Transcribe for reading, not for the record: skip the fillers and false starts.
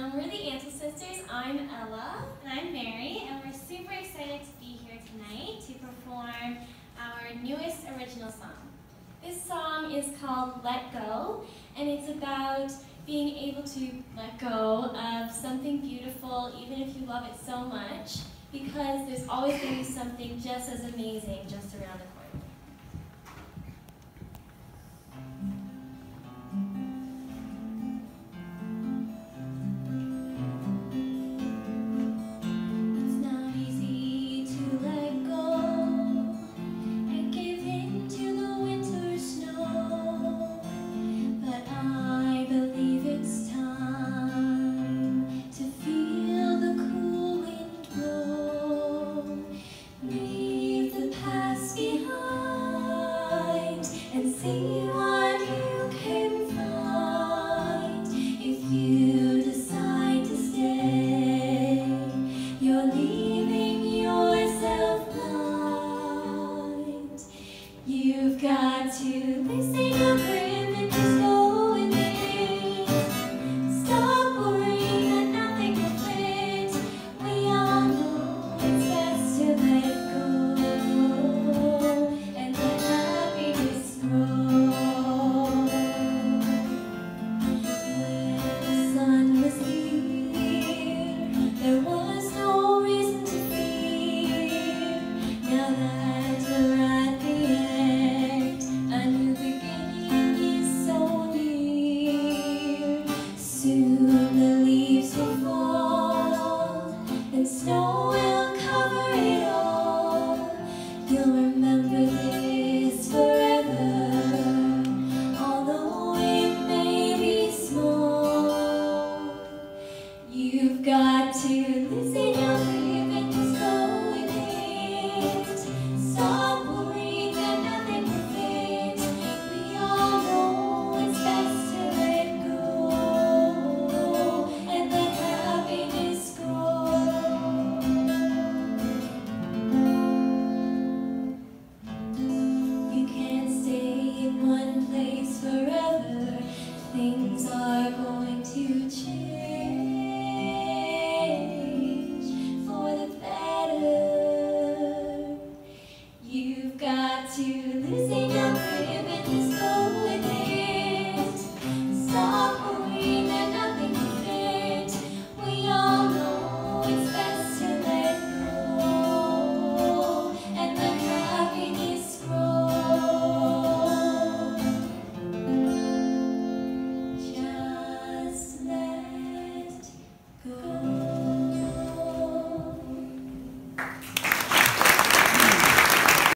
We're the Antle Sisters. I'm Ella. And I'm Mary, and we're super excited to be here tonight to perform our newest original song. This song is called Let Go, and it's about being able to let go of something beautiful, even if you love it so much, because there's always going to be something just as amazing just around the corner. And see what you can find. If you decide to stay, you're leaving yourself blind. You've got to listen your grip and just go with it. Stop worrying that nothing will fit. We all know it's best to let go. Soon the leaves will fall, and snow will cover it all. You'll remember this forever, although it may be small. You've got to listen your grip and just go with it. Stop worrying that nothing will fit. We all know it's best to let go. Forever, things are going to change.